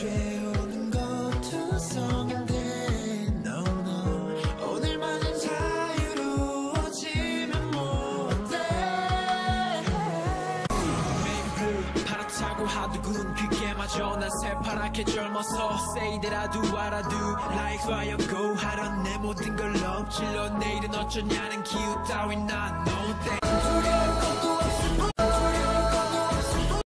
죄우는 것도 성인데 no no 오늘만은 자유로워지면 못해 Baby blue 파랗다고 하두군 그게마저 난 새파랗게 젊어서 Say that I do what I do Like fire go 하던 내 모든 걸 엎질러 내일은 어쩌냐는 기우 따윈 난 no thanks 두려울 것도 없을 뿐